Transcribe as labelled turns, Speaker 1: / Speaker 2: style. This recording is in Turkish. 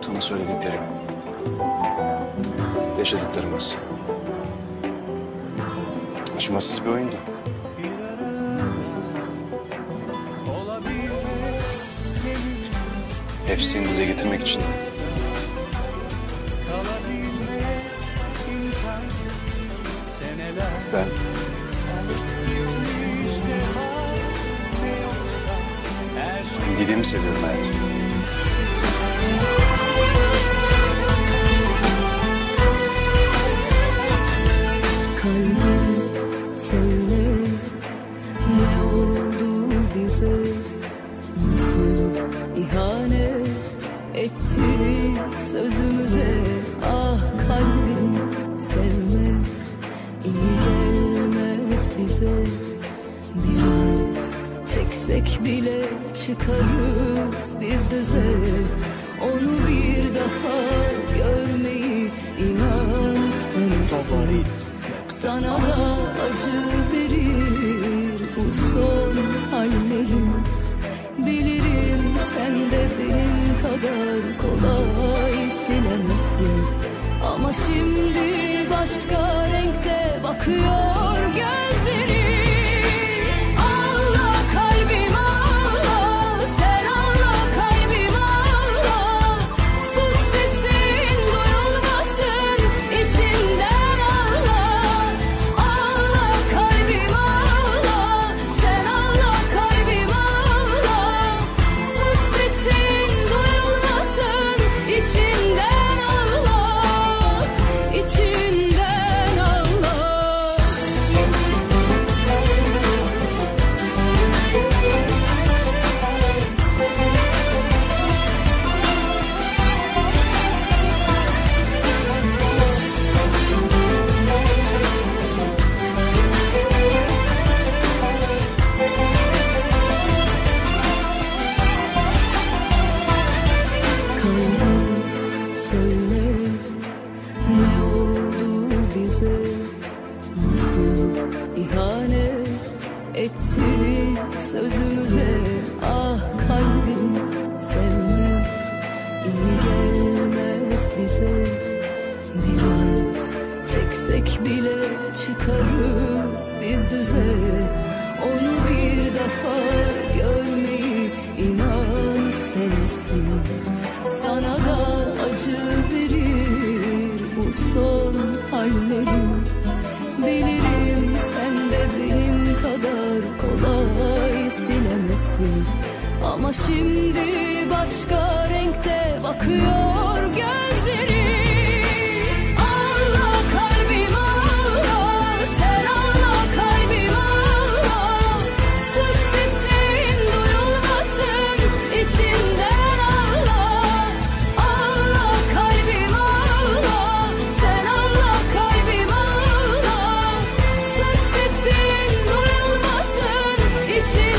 Speaker 1: Sana söylediklerim. Yaşadıklarımız. Acımasız bir oyundu. Hepsini dize getirmek için. Ben Didem'i seviyorum hayatım.
Speaker 2: Kalbim söyle, ne oldu bize? Nasıl ihanet etti sözümüze? Ah kalbim, sevme iyi gelmez bize. Biraz çeksek bile çıkarız biz düze. Onu bir daha görmeyi inan istemezsin. Sana da acı verir bu son hallerim. Bilirim sen de benim kadar kolay silemezsin. Ama şimdi başka renkte bakıyor gözlerim. Ağla kalbim ağla, sen ağla kalbim ağla. Sus sesin duyulmasın, içinden ağla. Ağla kalbim ağla, sen ağla kalbim ağla. Sus sesin duyulmasın, içinden ağla, içinden ağla. Kalbim söyle, ne oldu bize? Nasıl ihanet etti sözümüze? Ah kalbim, sevme iyi gelmez bize. Biraz çeksek bile çıkarız biz düze. Onu bir daha görmeyi inan istemezsin. Sana da acı verir bu son hallerim. Bilirim sen de benim kadar kolay silemezsin. Ama şimdi başka renkte bakıyor gözlerim. Ağla kalbim ağla, sen ağla kalbim ağla. Sus sesin duyulmasın, içinden ağla. Ağla kalbim ağla, sen ağla kalbim ağla. Sus sesin duyulmasın, içinden